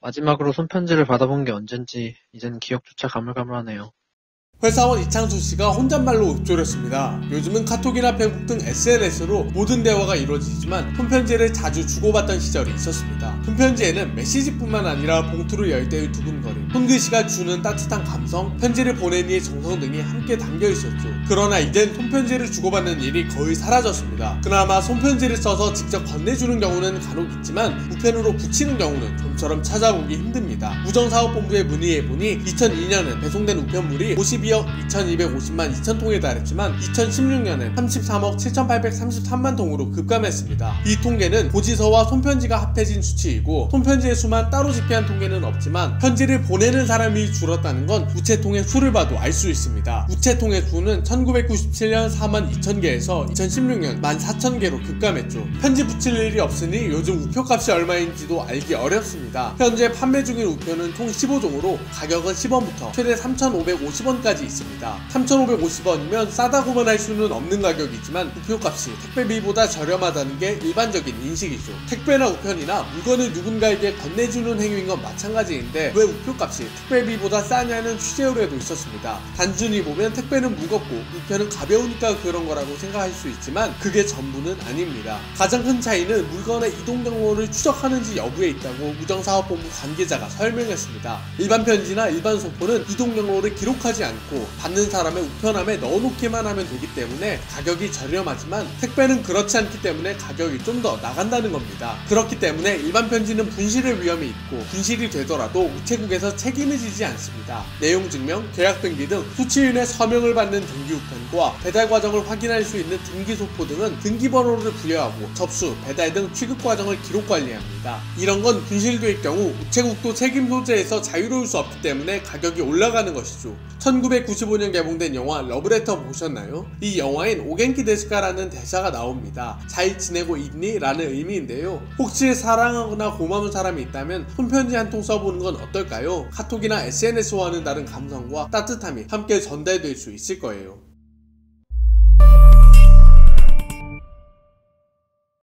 마지막으로 손편지를 받아본 게 언젠지 이젠 기억조차 가물가물하네요. 회사원 이창수 씨가 혼잣말로 읊조렸습니다. 요즘은 카톡이나 페북 등 SNS로 모든 대화가 이루어지지만 손편지를 자주 주고받던 시절이 있었습니다. 손편지에는 메시지뿐만 아니라 봉투를 열 때의 두근거림, 손글씨가 주는 따뜻한 감성, 편지를 보낸 이의 정성 등이 함께 담겨있었죠. 그러나 이젠 손편지를 주고받는 일이 거의 사라졌습니다. 그나마 손편지를 써서 직접 건네주는 경우는 간혹 있지만 우편으로 붙이는 경우는 좀처럼 찾아보기 힘듭니다. 우정사업본부에 문의해보니 2002년에 배송된 우편물이 52억 2250만 2000통에 달했지만 2016년엔 33억 7833만 통으로 급감했습니다. 이 통계는 고지서와 손편지가 합해진 수치이고 손편지의 수만 따로 집계한 통계는 없지만 편지를 보내는 사람이 줄었다는 건 우체통의 수를 봐도 알 수 있습니다. 우체통의 수는 1997년 4만 2000개에서 2016년 14,000개로 급감했죠. 편지 붙일 일이 없으니 요즘 우표값이 얼마인지도 알기 어렵습니다. 현재 판매 중인 우표는 총 15종으로 가격은 10원부터 최대 3,550원까지 있습니다. 3,550원이면 싸다고만 할 수는 없는 가격이지만 우표값이 택배비보다 저렴하다는 게 일반적인 인식이죠. 택배나 우편이나 물건을 누군가에게 건네주는 행위인 건 마찬가지인데 왜 우표값이 택배비보다 싸냐는 취재 의뢰도 있었습니다. 단순히 보면 택배는 무겁고 우편은 가벼우니까 그런 거라고 생각할 수 있지만 그게 전부는 아닙니다. 가장 큰 차이는 물건의 이동 경로를 추적하는지 여부에 있다고 우정사업본부 관계자가 설명했습니다. 일반 편지나 일반 소포는 이동 경로를 기록하지 않고 받는 사람의 우편함에 넣어놓기만 하면 되기 때문에 가격이 저렴하지만 택배는 그렇지 않기 때문에 가격이 좀 더 나간다는 겁니다. 그렇기 때문에 일반 편지는 분실의 위험이 있고 분실이 되더라도 우체국에서 책임을 지지 않습니다. 내용 증명, 계약 등기 등 수취인의 서명을 받는 등기 우편과 배달 과정을 확인할 수 있는 등기 소포 등은 등기번호를 부여하고 접수, 배달 등 취급 과정을 기록 관리합니다. 이런 건 분실될 경우 우체국도 책임 소재에서 자유로울 수 없기 때문에 가격이 올라가는 것이죠. 1995년 개봉된 영화 러브레터 보셨나요? 이 영화엔 오겐키 데스카라는 대사가 나옵니다. 잘 지내고 있니? 라는 의미인데요. 혹시 사랑하거나 고마운 사람이 있다면 손편지 한 통 써보는 건 어떨까요? 카톡이나 SNS와는 다른 감성과 따뜻함이 함께 전달될 수 있을 거예요.